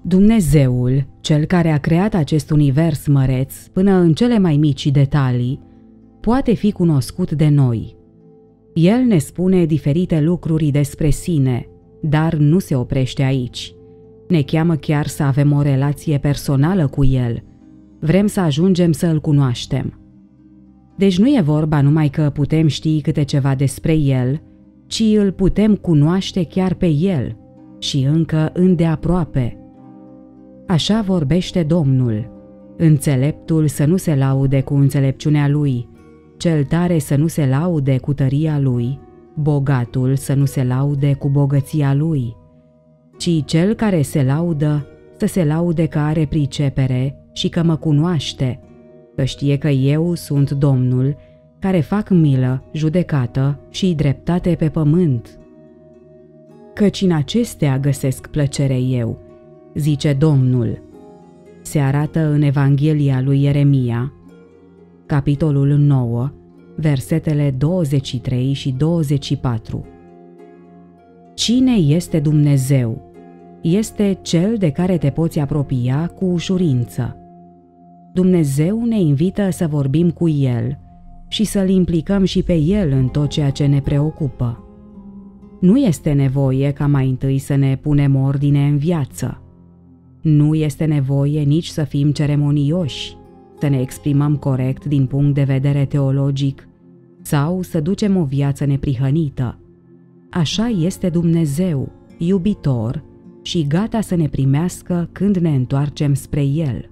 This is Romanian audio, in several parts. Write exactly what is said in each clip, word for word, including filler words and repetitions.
Dumnezeul, cel care a creat acest univers măreț până în cele mai mici detalii, poate fi cunoscut de noi. El ne spune diferite lucruri despre sine, dar nu se oprește aici. Ne cheamă chiar să avem o relație personală cu El. Vrem să ajungem să îl cunoaștem. Deci nu e vorba numai că putem ști câte ceva despre El, ci îl putem cunoaște chiar pe El și încă îndeaproape. Așa vorbește Domnul. Înțeleptul să nu se laude cu înțelepciunea lui, cel tare să nu se laude cu tăria lui, bogatul să nu se laude cu bogăția lui, ci cel care se laudă să se laude că are pricepere și că mă cunoaște, că știe că eu sunt Domnul, care fac milă, judecată și dreptate pe pământ. Căci în acestea găsesc plăcere eu, zice Domnul. Se arată în Evanghelia lui Ieremia, capitolul nouă, versetele douăzeci și trei și douăzeci și patru. Cine este Dumnezeu? Este cel de care te poți apropia cu ușurință. Dumnezeu ne invită să vorbim cu El și să-L implicăm și pe El în tot ceea ce ne preocupă. Nu este nevoie ca mai întâi să ne punem ordine în viață. Nu este nevoie nici să fim ceremonioși, să ne exprimăm corect din punct de vedere teologic sau să ducem o viață neprihănită. Așa este Dumnezeu, iubitor și gata să ne primească când ne întoarcem spre El.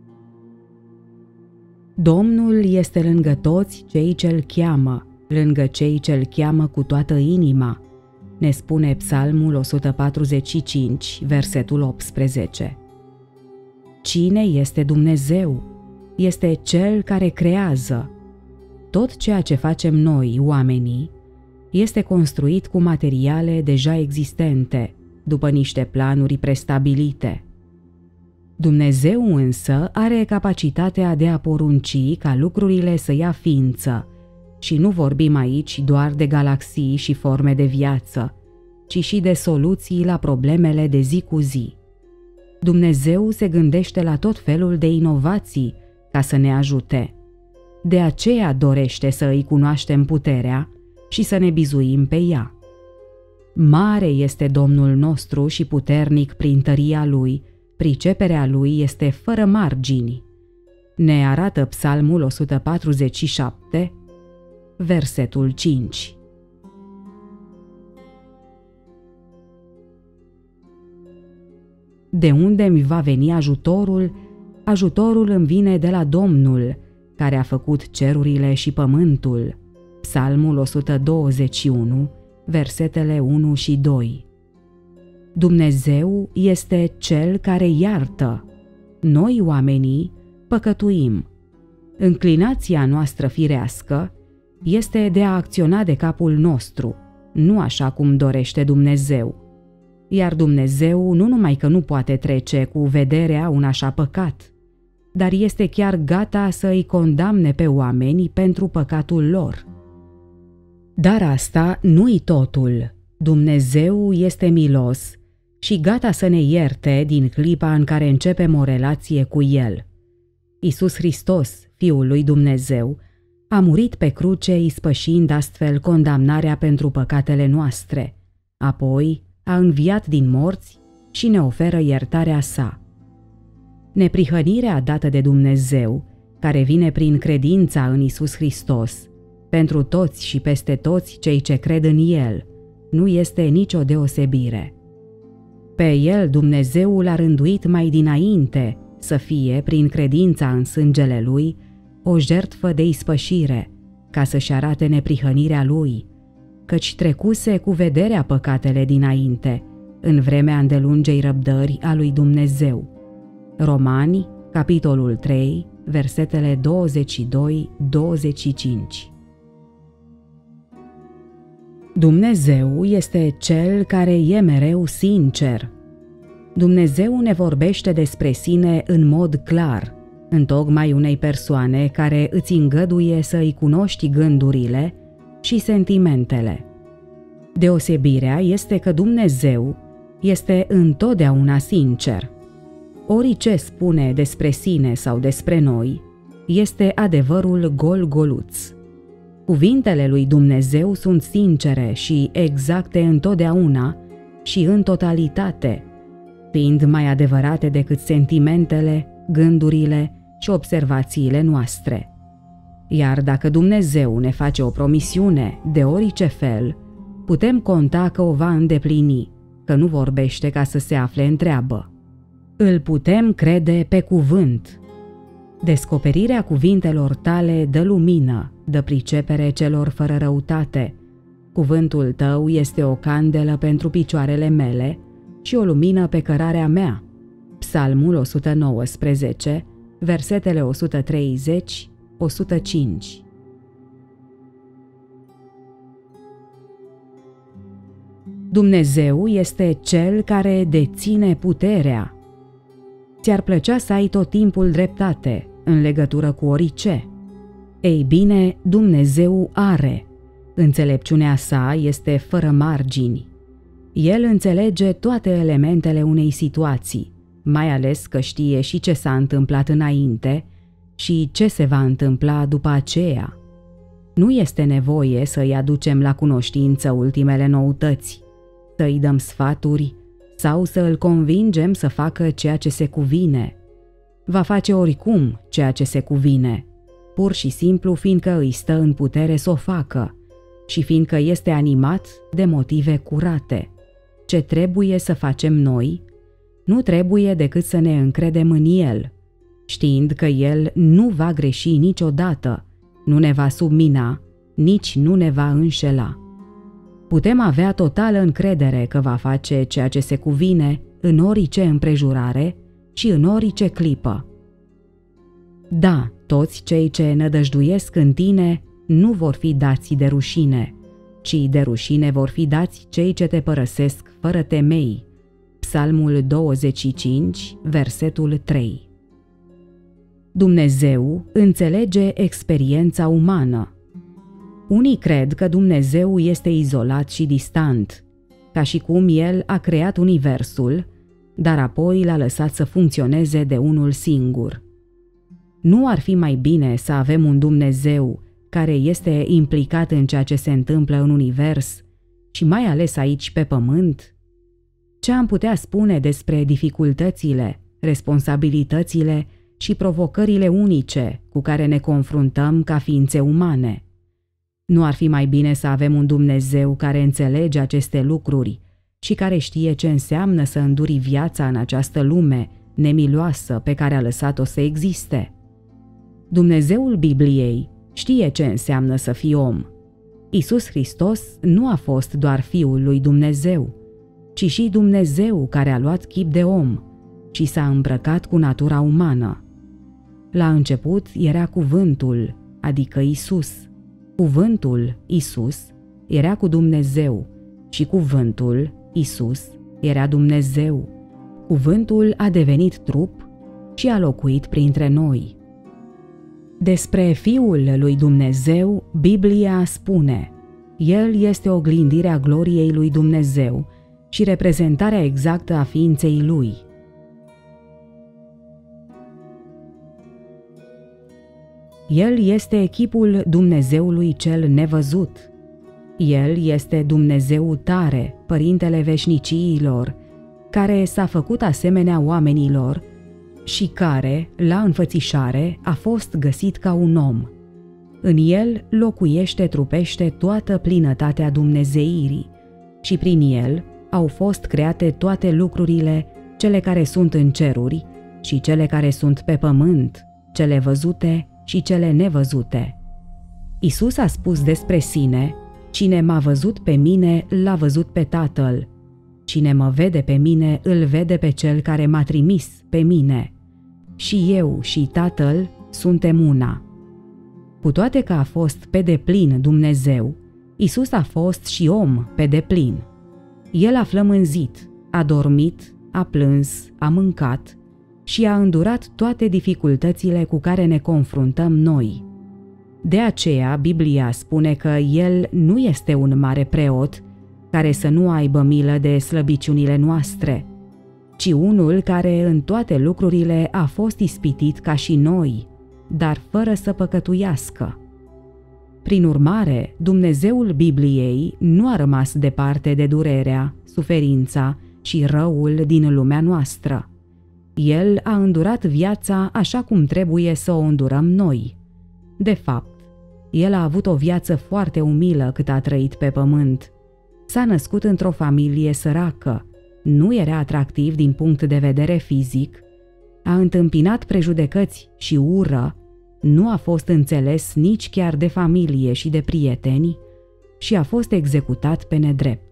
Domnul este lângă toți cei ce-L cheamă, lângă cei ce-L cheamă cu toată inima, ne spune Psalmul o sută patruzeci și cinci, versetul optsprezece. Cine este Dumnezeu? Este Cel care creează. Tot ceea ce facem noi, oamenii, este construit cu materiale deja existente, după niște planuri prestabilite. Dumnezeu însă are capacitatea de a porunci ca lucrurile să ia ființă și nu vorbim aici doar de galaxii și forme de viață, ci și de soluții la problemele de zi cu zi. Dumnezeu se gândește la tot felul de inovații ca să ne ajute. De aceea dorește să îi cunoaștem puterea și să ne bizuim pe ea. Mare este Domnul nostru și puternic prin tăria Lui, priceperea Lui este fără margini. Ne arată Psalmul o sută patruzeci și șapte, versetul cinci. De unde mi va veni ajutorul? Ajutorul îmi vine de la Domnul, care a făcut cerurile și pământul. Psalmul o sută douăzeci și unu, versetele unu și doi. Dumnezeu este Cel care iartă. Noi, oamenii, păcătuim. Înclinația noastră firească este de a acționa de capul nostru, nu așa cum dorește Dumnezeu. Iar Dumnezeu nu numai că nu poate trece cu vederea un așa păcat, dar este chiar gata să îi condamne pe oameni pentru păcatul lor. Dar asta nu-i totul. Dumnezeu este milos și gata să ne ierte din clipa în care începem o relație cu El. Iisus Hristos, Fiul lui Dumnezeu, a murit pe cruce ispășind astfel condamnarea pentru păcatele noastre. Apoi a înviat din morți și ne oferă iertarea sa. Neprihănirea dată de Dumnezeu, care vine prin credința în Iisus Hristos, pentru toți și peste toți cei ce cred în El, nu este nicio deosebire. Pe El Dumnezeu l-a rânduit mai dinainte să fie, prin credința în sângele Lui, o jertfă de ispășire, ca să-și arate neprihănirea Lui, căci trecuse cu vederea păcatele dinainte, în vremea îndelungei răbdări a lui Dumnezeu. Romani, capitolul trei, versetele douăzeci și doi - douăzeci și cinci. Dumnezeu este Cel care e mereu sincer. Dumnezeu ne vorbește despre sine în mod clar, întocmai unei persoane care îți îngăduie să îi cunoști gândurile și sentimentele. Deosebirea este că Dumnezeu este întotdeauna sincer. Orice spune despre sine sau despre noi este adevărul gol-goluț. Cuvintele lui Dumnezeu sunt sincere și exacte întotdeauna și în totalitate, fiind mai adevărate decât sentimentele, gândurile și observațiile noastre. Iar dacă Dumnezeu ne face o promisiune de orice fel, putem conta că o va îndeplini, că nu vorbește ca să se afle în treabă. Îl putem crede pe cuvânt. Descoperirea cuvintelor tale dă lumină, dă pricepere celor fără răutate. Cuvântul tău este o candelă pentru picioarele mele și o lumină pe cărarea mea. Psalmul o sută nouăsprezece, versetele o sută treizeci - o sută cinci. Dumnezeu este Cel care deține puterea. Ți-ar plăcea să ai tot timpul dreptate în legătură cu orice? Ei bine, Dumnezeu are. Înțelepciunea sa este fără margini. El înțelege toate elementele unei situații, mai ales că știe și ce s-a întâmplat înainte și ce se va întâmpla după aceea. Nu este nevoie să-i aducem la cunoștință ultimele noutăți, să-i dăm sfaturi sau să îl convingem să facă ceea ce se cuvine. Va face oricum ceea ce se cuvine, pur și simplu fiindcă îi stă în putere să o facă și fiindcă este animat de motive curate. Ce trebuie să facem noi? Nu trebuie decât să ne încredem în El, știind că El nu va greși niciodată, nu ne va submina, nici nu ne va înșela. Putem avea totală încredere că va face ceea ce se cuvine în orice împrejurare și în orice clipă. Da, toți cei ce nădăjduiesc în tine nu vor fi dați de rușine, ci de rușine vor fi dați cei ce te părăsesc fără temei. Psalmul douăzeci și cinci, versetul trei. Dumnezeu înțelege experiența umană. Unii cred că Dumnezeu este izolat și distant, ca și cum El a creat universul, dar apoi l-a lăsat să funcționeze de unul singur. Nu ar fi mai bine să avem un Dumnezeu care este implicat în ceea ce se întâmplă în univers și mai ales aici pe pământ? Ce am putea spune despre dificultățile, responsabilitățile și provocările unice cu care ne confruntăm ca ființe umane? Nu ar fi mai bine să avem un Dumnezeu care înțelege aceste lucruri și care știe ce înseamnă să înduri viața în această lume nemiloasă pe care a lăsat-o să existe? Dumnezeul Bibliei știe ce înseamnă să fii om. Iisus Hristos nu a fost doar Fiul lui Dumnezeu, ci și Dumnezeu care a luat chip de om și s-a îmbrăcat cu natura umană. La început era Cuvântul, adică Iisus. Cuvântul, Iisus, era cu Dumnezeu și Cuvântul, Iisus, era Dumnezeu. Cuvântul a devenit trup și a locuit printre noi. Despre Fiul lui Dumnezeu, Biblia spune: El este oglindirea gloriei lui Dumnezeu și reprezentarea exactă a ființei Lui. El este echipul Dumnezeului cel nevăzut. El este Dumnezeu tare, Părintele veșniciilor, care s-a făcut asemenea oamenilor și care, la înfățișare, a fost găsit ca un om. În el locuiește trupește toată plinătatea dumnezeirii și prin el au fost create toate lucrurile, cele care sunt în ceruri și cele care sunt pe pământ, cele văzute și cele nevăzute. Iisus a spus despre sine: Cine m-a văzut pe mine, l-a văzut pe Tatăl. Cine mă vede pe mine, îl vede pe Cel care m-a trimis pe mine. Și eu și Tatăl suntem una. Cu toate că a fost pe deplin Dumnezeu, Iisus a fost și om pe deplin. El a flămânzit, a dormit, a plâns, a mâncat și a îndurat toate dificultățile cu care ne confruntăm noi. De aceea, Biblia spune că El nu este un mare preot care să nu aibă milă de slăbiciunile noastre. ci unul care în toate lucrurile a fost ispitit ca și noi, dar fără să păcătuiască. Prin urmare, Dumnezeul Bibliei nu a rămas departe de durerea, suferința și răul din lumea noastră. El a îndurat viața așa cum trebuie să o îndurăm noi. De fapt, el a avut o viață foarte umilă cât a trăit pe pământ. S-a născut într-o familie săracă, nu era atractiv din punct de vedere fizic, a întâmpinat prejudecăți și ură, nu a fost înțeles nici chiar de familie și de prieteni și a fost executat pe nedrept.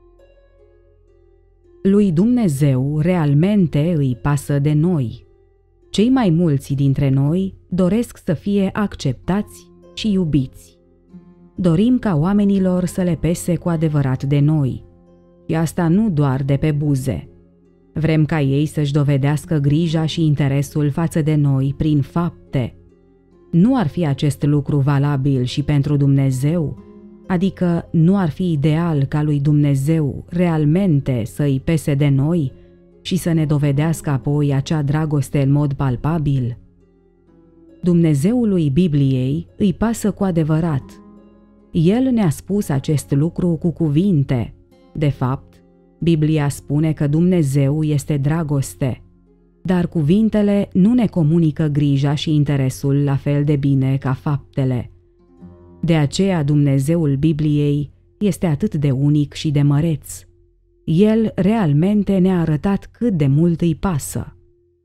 Lui Dumnezeu realmente îi pasă de noi. Cei mai mulți dintre noi doresc să fie acceptați și iubiți. Dorim ca oamenilor să le pese cu adevărat de noi. Și asta nu doar de pe buze. Vrem ca ei să-și dovedească grija și interesul față de noi prin fapte. Nu ar fi acest lucru valabil și pentru Dumnezeu? Adică nu ar fi ideal ca lui Dumnezeu realmente să îi pese de noi și să ne dovedească apoi acea dragoste în mod palpabil? Dumnezeului Bibliei îi pasă cu adevărat. El ne-a spus acest lucru cu cuvinte. De fapt, Biblia spune că Dumnezeu este dragoste, dar cuvintele nu ne comunică grija și interesul la fel de bine ca faptele. De aceea Dumnezeul Bibliei este atât de unic și de măreț. El realmente ne-a arătat cât de mult îi pasă.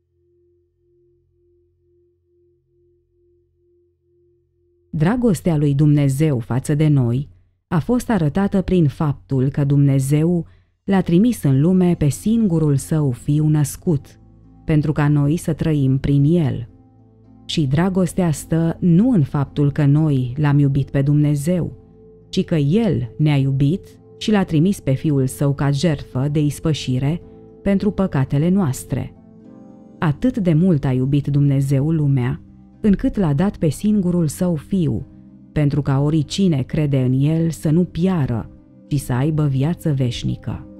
Dragostea lui Dumnezeu față de noi a fost arătată prin faptul că Dumnezeu l-a trimis în lume pe singurul său fiu născut, pentru ca noi să trăim prin el. Și dragostea stă nu în faptul că noi l-am iubit pe Dumnezeu, ci că el ne-a iubit și l-a trimis pe fiul său ca jertfă de ispășire pentru păcatele noastre. Atât de mult a iubit Dumnezeu lumea, încât l-a dat pe singurul său fiu, pentru ca oricine crede în el să nu piară, ci să aibă viață veșnică.